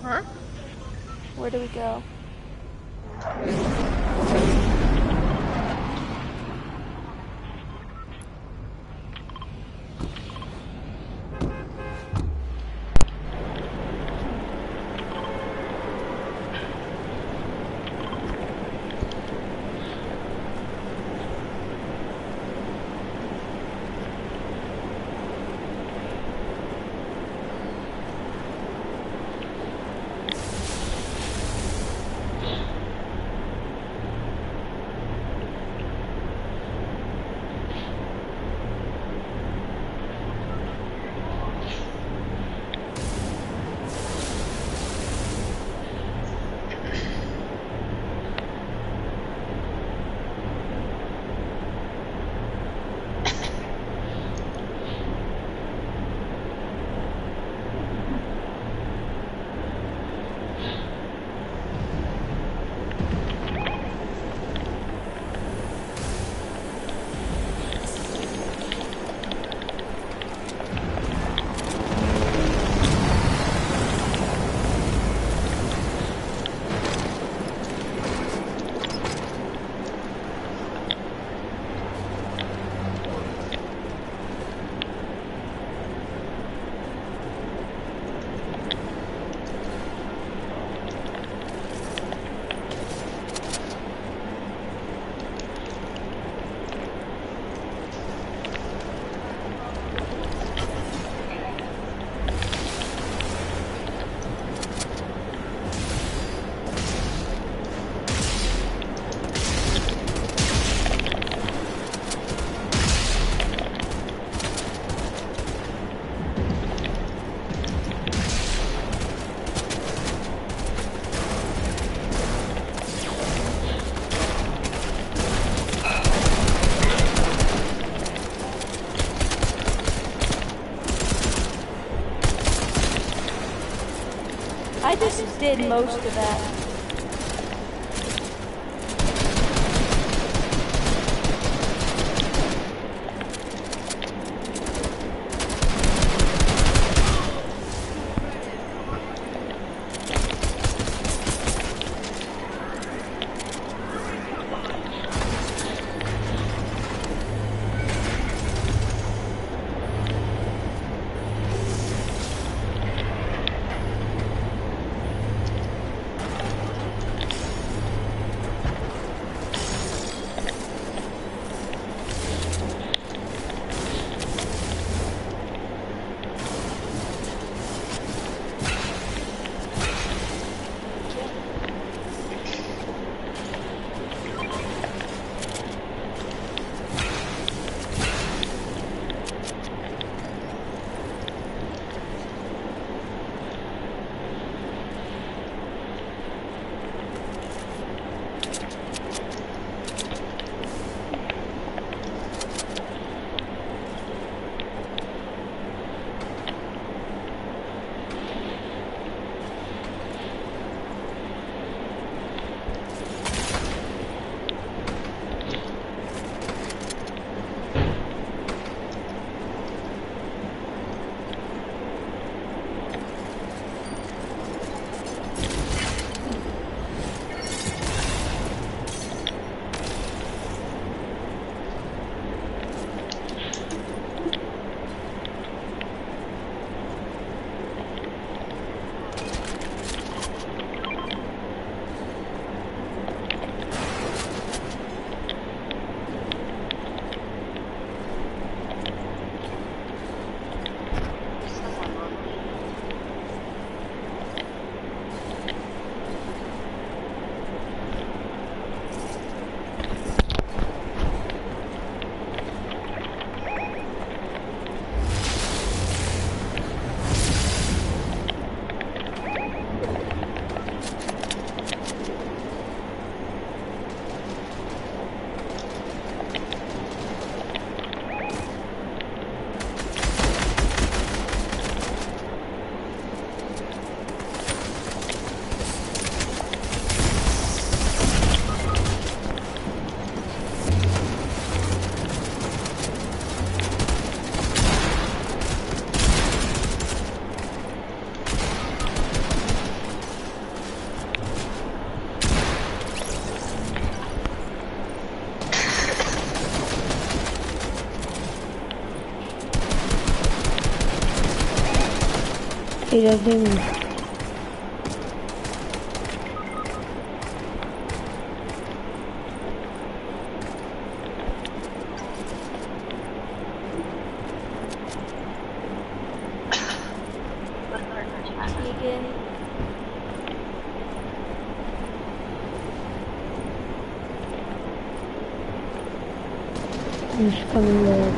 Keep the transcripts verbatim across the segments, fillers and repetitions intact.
Huh? Where do we go? I just did most of that. He doesn't even. Keegan. He's coming there.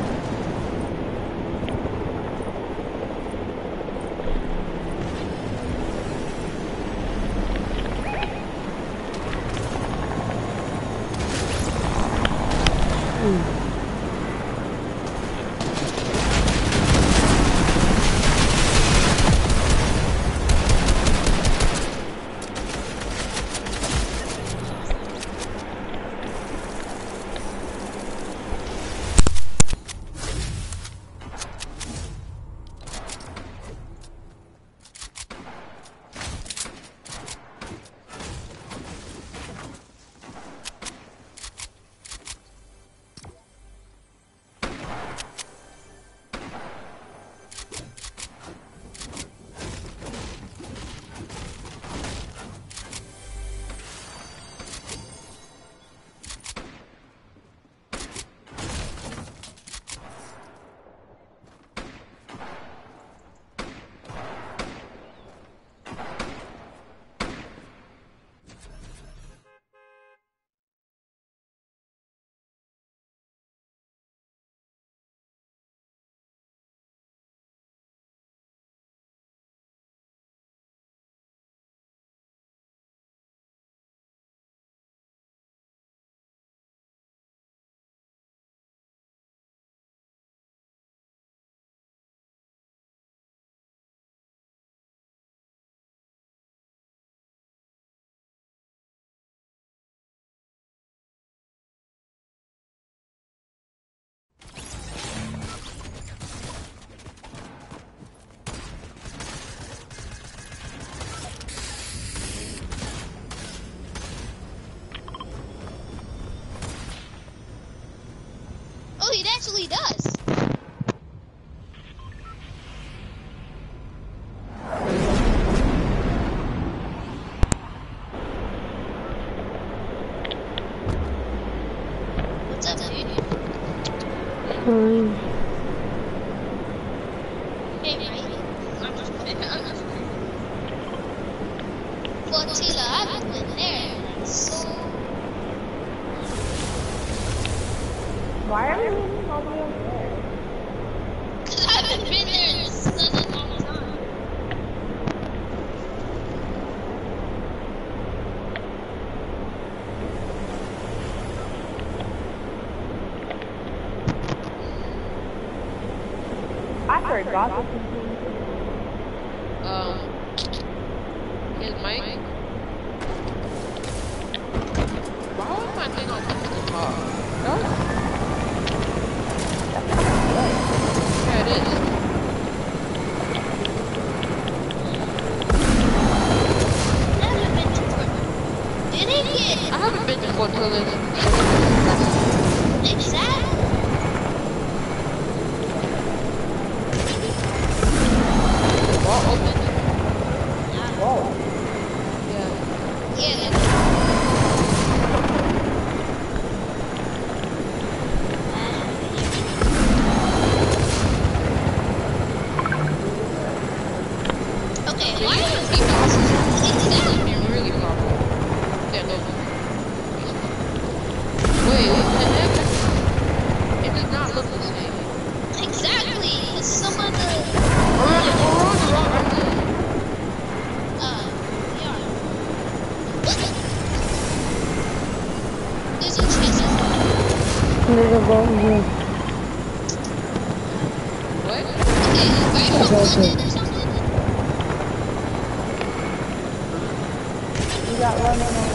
Oh, it actually does. What's up, dude? Fine. Hey, mate. I'm just kidding. I'm just kidding. Flotilla, I've been there. So. Why are we living all the way over there? Because I haven't been there in such a long time. I forgot this is Um, his mic. Why was my thing on the top? No? Yeah, it is. I haven't been to Fort. Did he get? I haven't been to Fort Tillis. Exactly. Wall open. whoa. Yeah. Yeah. That's okay, why are those people exactly? They're really powerful. They're low. Wait, what the heck? It does not look the same. Exactly. Some of the We're on the, we're on the wrong island. uh yeah. There's a chest. There's a boat here. What? Okay, are you from London or something? You got running over.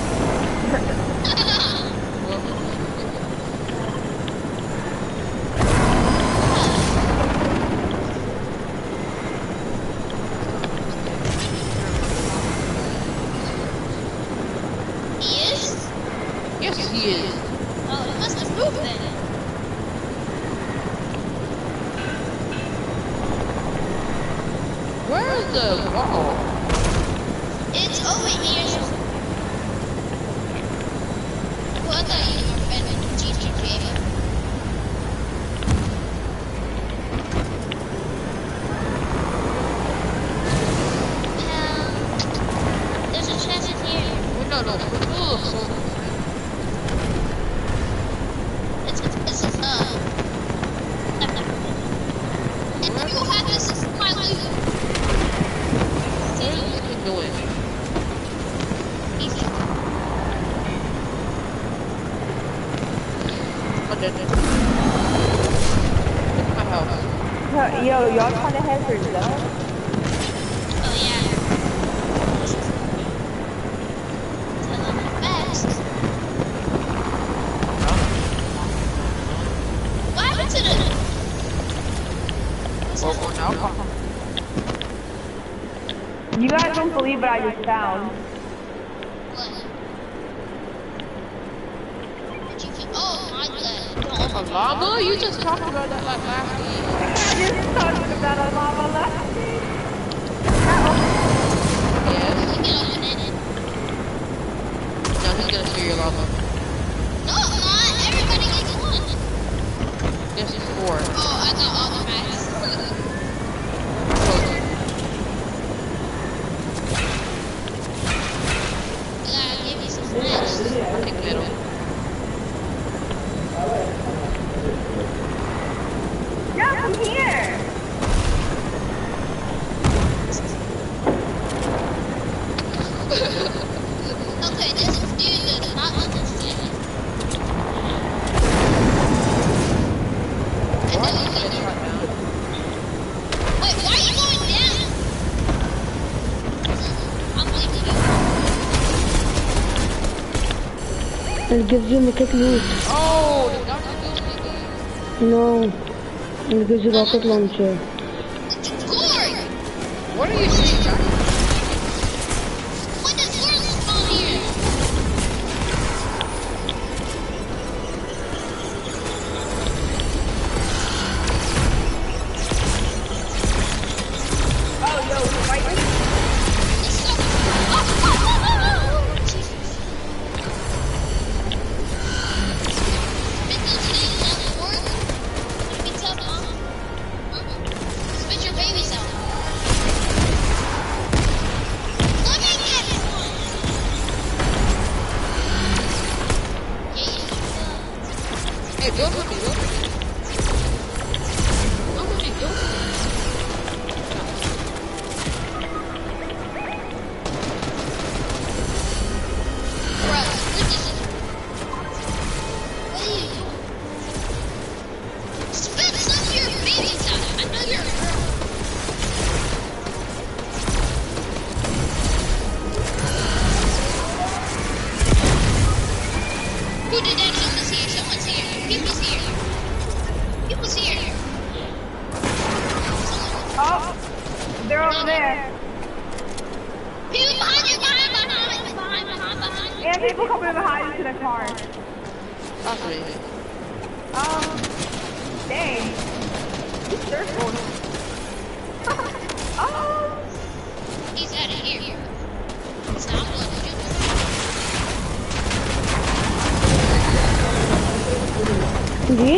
He is? Yes, he is. Oh, it must have moved then. Where is the don't know. Ugh, so It's, it's, it's, uh, if you had this is my loot. what are you even doing? Easy. Under the my house. Yo, y'all trying to head for zone? Oh yeah. Tell them fast. What happened to the? Well, well, now come. You guys don't believe what I just found. What? Did you? Oh my god! A llama? You just talked about that like last week. I just talked about a lava last week. Yes. You can open it. No, he's gonna steal your llama. No, I'm not. Everybody gets one. Yes, it's four. Oh, I got all the rats. Yeah, give me some snacks. I'll take middle. Yeah, I'm here. Okay, this dude does not understand. I know you can. Wait, why are you going down? I'm leaving you. It gives you mythic loot. Oh, the doctor building. No. It gives you rocket launcher. It's Gorg! What are you saying, Jack? When does Gorg spawn here? Oh, yo, right here. It's so... Oh, oh, oh, oh, oh. Jesus. Spit those things out, Gorg. Be tough, huh? Spit your babies out. Let me get one. Yeah, Hey, build with me, build with me. Build with me, build with me. Bro, what is it? What are you doing? Spit some of your babies out. I know you're a girl. Who did that? Someone's here. Someone's here. People's here. People's here. Oh, they're over there. People behind you. Behind, behind, behind, behind, behind. And people coming behind into the car. That's what it is. Um, dang. Circle. Oh, He's out of here. Stop looking. Ji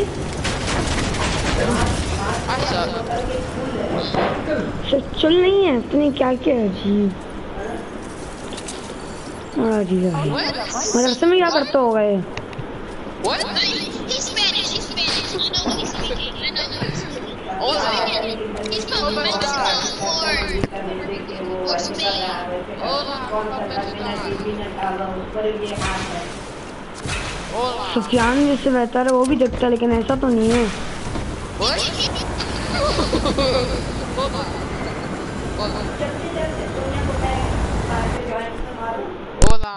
I suck. चल नहीं है तूने क्या किया जी अरे यार What? मदरसे में क्या करते हो गए What? He's Spanish. He's Spanish. I know what he's speaking. I know what he's speaking. Hola. He's from Mexico or or Spain. Hola. Hola. Sufiyan जिससे बेहतर है वो भी देखता है लेकिन ऐसा तो नहीं है What? Hola. Hola. Hola.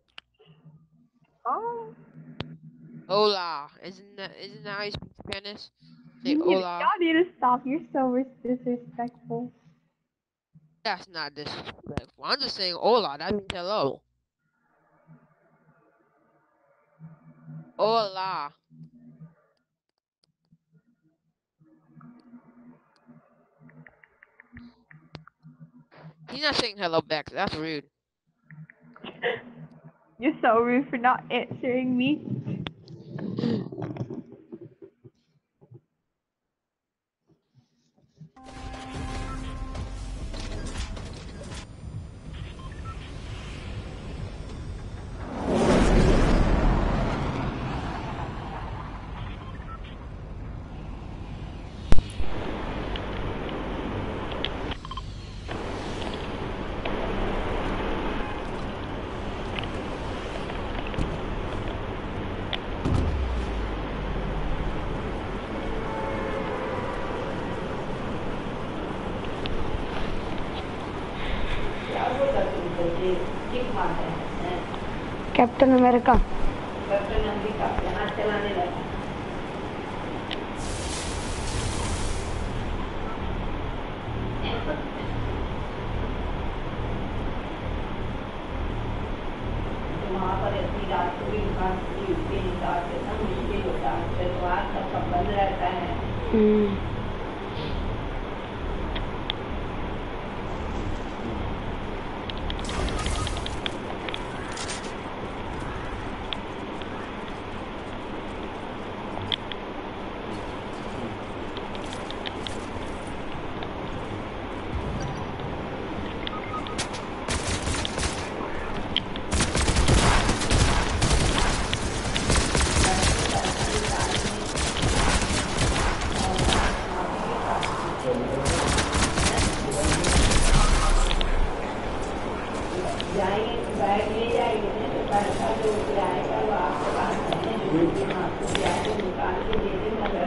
oh. Hola. Isn't that isn't that how you speak Spanish? Say You- hola. Y'all need to stop. You're so disrespectful. That's not disrespectful. I'm just saying hola. That means hello. Hola. He's not saying hello back. That's rude. You're so rude for not answering me. Captain America. Captain America यहाँ चलाने लगा। वहाँ पर अपनी रात को भी दुकान खुली उसके हिसाब से ना मुश्किल होता है, शनिवार तक सब बंद रहता है। हम्म। जाएंगे तो बैग ले जाएंगे तो पैसा जो आएगा वो आपके पास है, जो आपको ब्याज निकाल के दे देगा।